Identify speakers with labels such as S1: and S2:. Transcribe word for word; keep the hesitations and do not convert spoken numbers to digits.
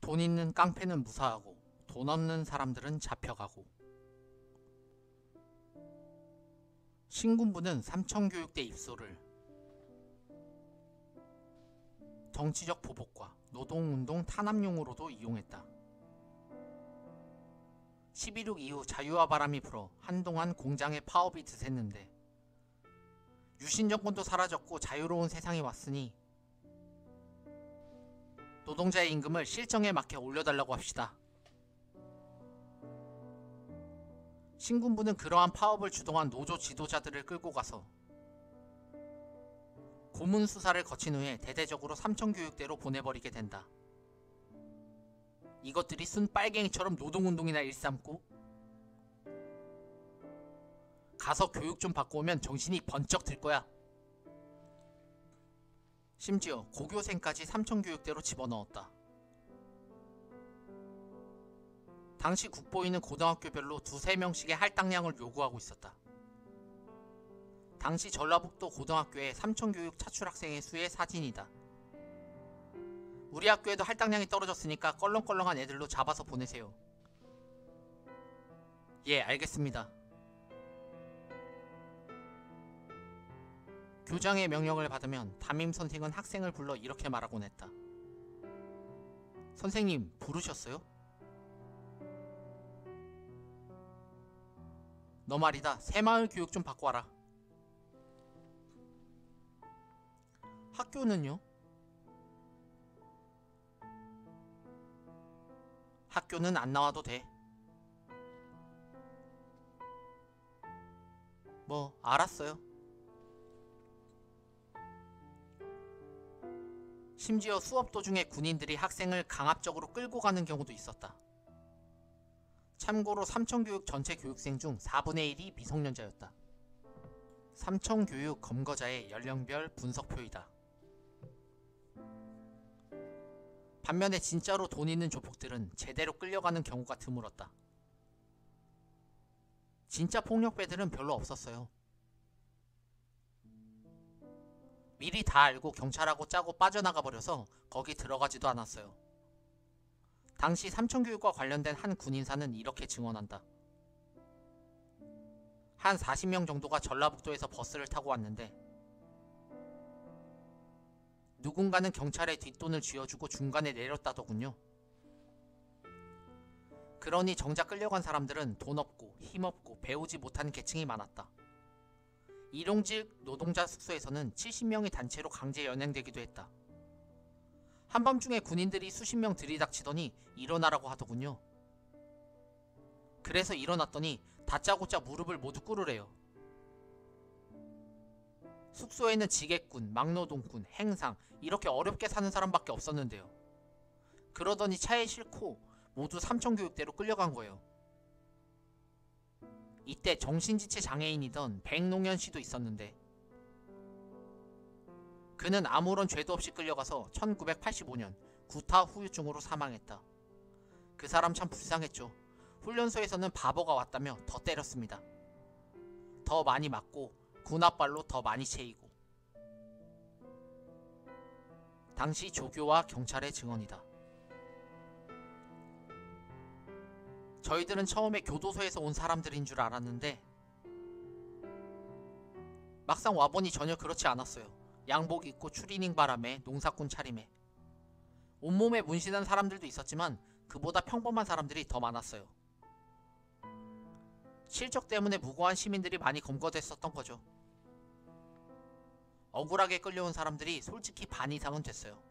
S1: 돈 있는 깡패는 무사하고 돈 없는 사람들은 잡혀가고. 신군부는 삼청교육대 입소를 정치적 보복과 노동운동 탄압용으로도 이용했다. 십일육 이후 자유와 바람이 불어 한동안 공장의 파업이 드셌는데 유신정권도 사라졌고 자유로운 세상이 왔으니 노동자의 임금을 실정에 맞게 올려달라고 합시다. 신군부는 그러한 파업을 주동한 노조 지도자들을 끌고 가서 고문 수사를 거친 후에 대대적으로 삼청교육대로 보내버리게 된다. 이것들이 순 빨갱이처럼 노동운동이나 일삼고 가서 교육 좀 받고 오면 정신이 번쩍 들 거야. 심지어 고교생까지 삼청교육대로 집어넣었다. 당시 국보위는 고등학교별로 두세 명씩의 할당량을 요구하고 있었다. 당시 전라북도 고등학교의 삼청교육 차출 학생의 수의 사진이다. 우리 학교에도 할당량이 떨어졌으니까 껄렁껄렁한 애들로 잡아서 보내세요. 예, 알겠습니다. 교장의 명령을 받으면 담임선생은 학생을 불러 이렇게 말하곤 했다. 선생님, 부르셨어요? 너 말이다. 새마을 교육 좀 받고 와라. 학교는요? 학교는 안 나와도 돼. 뭐 알았어요. 심지어 수업 도중에 군인들이 학생을 강압적으로 끌고 가는 경우도 있었다. 참고로 삼청교육 전체 교육생 중 사분의 일이 미성년자였다. 삼청교육 검거자의 연령별 분석표이다. 반면에 진짜로 돈 있는 조폭들은 제대로 끌려가는 경우가 드물었다. 진짜 폭력배들은 별로 없었어요. 미리 다 알고 경찰하고 짜고 빠져나가 버려서 거기 들어가지도 않았어요. 당시 삼청교육과 관련된 한 군인사는 이렇게 증언한다. 한 사십 명 정도가 전라북도에서 버스를 타고 왔는데 누군가는 경찰에 뒷돈을 쥐어주고 중간에 내렸다더군요. 그러니 정작 끌려간 사람들은 돈 없고 힘없고 배우지 못한 계층이 많았다. 일용직 노동자 숙소에서는 칠십 명이 단체로 강제 연행되기도 했다. 한밤중에 군인들이 수십 명 들이닥치더니 일어나라고 하더군요. 그래서 일어났더니 다짜고짜 무릎을 모두 꿇으래요. 숙소에는 지게꾼, 막노동꾼, 행상 이렇게 어렵게 사는 사람밖에 없었는데요. 그러더니 차에 싣고 모두 삼청교육대로 끌려간 거예요. 이때 정신지체 장애인이던 백농현 씨도 있었는데 그는 아무런 죄도 없이 끌려가서 천구백팔십오 년 구타 후유증으로 사망했다. 그 사람 참 불쌍했죠. 훈련소에서는 바보가 왔다며 더 때렸습니다. 더 많이 맞고 군홧발로 더 많이 채이고. 당시 조교와 경찰의 증언이다. 저희들은 처음에 교도소에서 온 사람들인 줄 알았는데 막상 와보니 전혀 그렇지 않았어요. 양복 입고 추리닝 바람에 농사꾼 차림에 온몸에 문신한 사람들도 있었지만 그보다 평범한 사람들이 더 많았어요. 실적 때문에 무고한 시민들이 많이 검거됐었던 거죠. 억울하게 끌려온 사람들이 솔직히 반 이상은 됐어요.